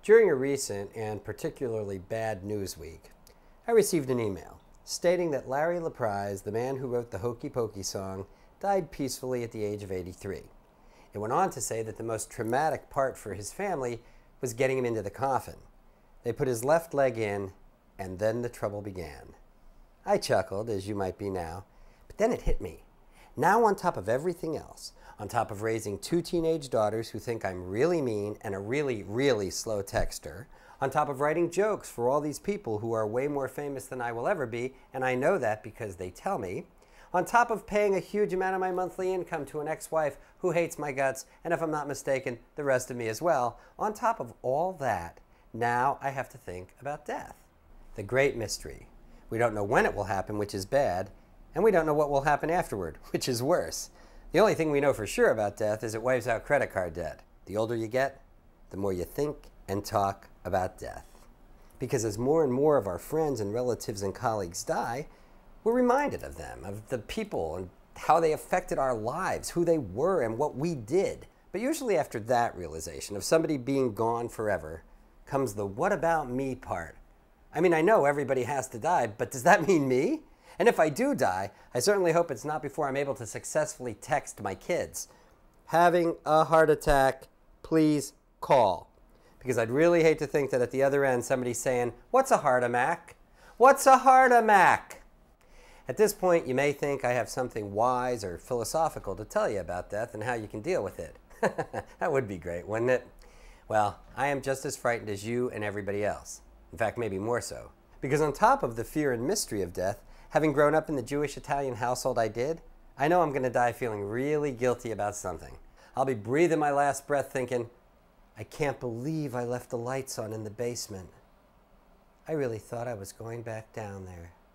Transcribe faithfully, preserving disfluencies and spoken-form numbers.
During a recent and particularly bad news week, I received an email stating that Larry LaPrize, the man who wrote the Hokey Pokey song, died peacefully at the age of eighty-three. It went on to say that the most traumatic part for his family was getting him into the coffin. They put his left leg in, and then the trouble began. I chuckled, as you might be now, but then it hit me. Now, on top of everything else, on top of raising two teenage daughters who think I'm really mean and a really, really slow texter, on top of writing jokes for all these people who are way more famous than I will ever be, and I know that because they tell me, on top of paying a huge amount of my monthly income to an ex-wife who hates my guts, and if I'm not mistaken, the rest of me as well, on top of all that, now I have to think about death. The great mystery. We don't know when it will happen, which is bad, and we don't know what will happen afterward, which is worse. The only thing we know for sure about death is it wipes out credit card debt. The older you get, the more you think and talk about death. Because as more and more of our friends and relatives and colleagues die, we're reminded of them, of the people and how they affected our lives, who they were and what we did. But usually after that realization of somebody being gone forever comes the what about me part. I mean, I know everybody has to die, but does that mean me? And if I do die, I certainly hope it's not before I'm able to successfully text my kids, having a heart attack, please call. Because I'd really hate to think that at the other end somebody's saying, what's a heart-a-mac? What's a heart-a-mac? At this point, you may think I have something wise or philosophical to tell you about death and how you can deal with it. That would be great, wouldn't it? Well, I am just as frightened as you and everybody else. In fact, maybe more so. Because on top of the fear and mystery of death, having grown up in the Jewish Italian household I did, I know I'm going to die feeling really guilty about something. I'll be breathing my last breath thinking, I can't believe I left the lights on in the basement. I really thought I was going back down there.